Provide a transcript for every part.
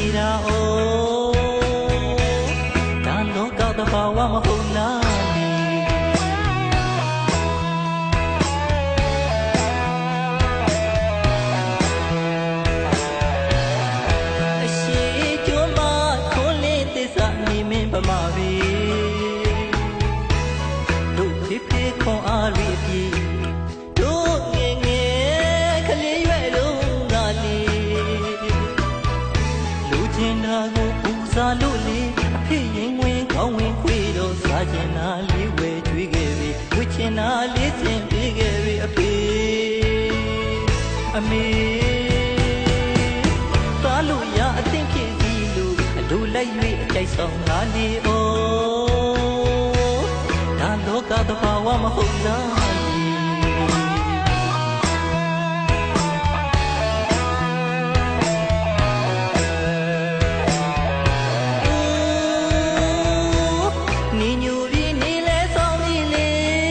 နေတာအိုးဒါလောကသဘာဝမဟုတ်လားပမာပြီတို့ဖေဖေခွန်အားရီအပြီတို့ငယ်ငယ်ကလေးရွယ်လုံးကလေးလူချင်းတာကိုပူစားလို့လေအဖေရင်ဝင်ကောင်းဝင်ခွေတော့စားချင်တာလေးဝယ်ကျွေးခဲ့ပြီဝချင်တာလေးစင်ပေးခဲ့ပြီအဖေအမေသားလို့ရအသိဖြစ်စီလို့လူလိုက်၍အကြိုက်ဆောင်လာလေအိုးဒါလောကသဘာဝမဟုတ်လားနီညူရီနေလဲဆောင်ပြီလေ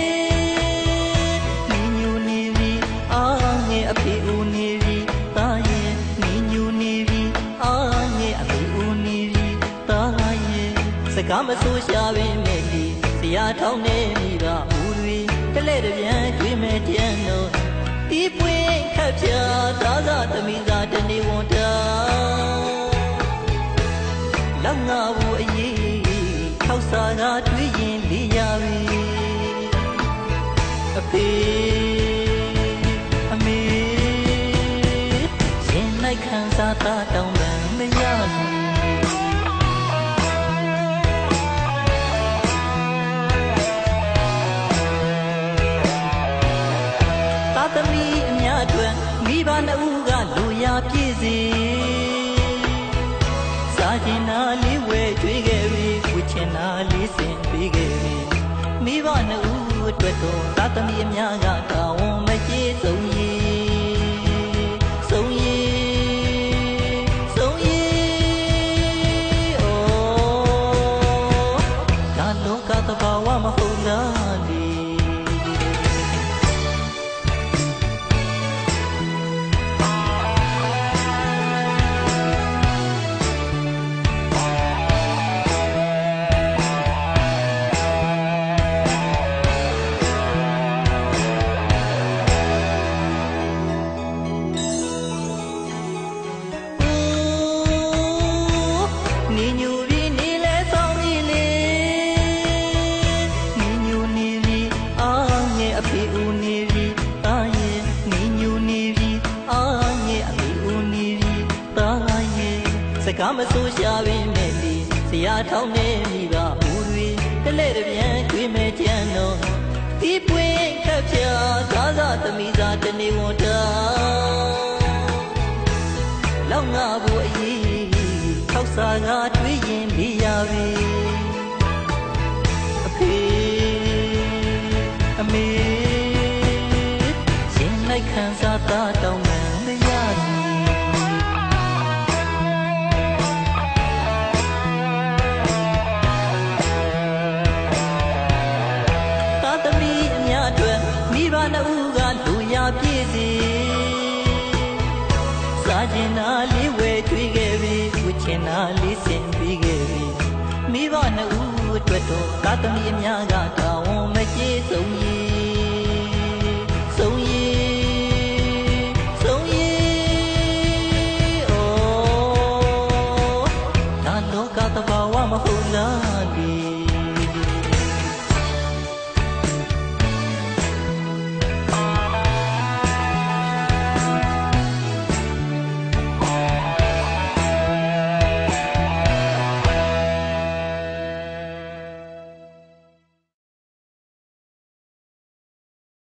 နီညူနေပြီအားငယ်အဖေဦးနေပြီတာရဲ့နီညူနေပြီအားငယ်အဖေဦးနေပြီစကားမဆိုးရှာပင်မဲ့ဒီဆရာထောင်းနေမိကဦးတွေတလဲတပြန်ကျွေးမဲ့တန်တော့ဒီပွင့်ခတ်ပြသားသာသမီးသာတနေဝန်တာလောက်ငါဘူးအရေးထောက်စားကတွေးရင်လေးရပြီအဖေအမေရှင်လိုက်ခံစားတာတောင်းပန်မရဘူးသမီးအများအတွက်မိဘနှစ်ဦးကလူရပြည့်စေစားကျင်နာလေးဝဲကျွေးခဲ့ပြီဝချင်နာလေးစင်ပေးခဲ့ပြီမိဘနှစ်ဦးအတွက်တော့သားသမီးအများကတာဝန်မကျေဆုံးရဆုံးရဆုံးရအိုးဒါလောကသဘာဝမဟုတ်လားလေနီညူရီနေလဲဆောင်ပြီလေနီညူနေပြီအားငယ်အဖေဦးနေပြီတာရဲ့နီညူနေပြီအားငယ်အဖေဦးနေပြီတာရဲ့စကားမဆိုးရှာပင်မဲ့ဒီဆရာထောင်းနေမိကဦးတွေတလဲတပြန်ကျွေးမဲ့ကြံတော့ဒီပွင့်ခတ်ပြသားသာသမီးသာတနေဝန်တာလောက်ငါဘူးအရေးထောက်စားကတွေးရင်လေးရပြီအဖေအမေရှင်လိုက်ခံစားတာတောင်းပန်မရဘူးသားသမီးအများအတွက်မိဘနှစ်ဦးကလူရပြည့်စေစားကျင်နာလေးဝဲကျွေးခဲ့ပြီဝချင်နာလေးစင်ပေးခဲ့ပြီမိဘနှစ်ဦးအတွက်တော့သားသမီးအများကတာဝန်မကျေဆုံးရ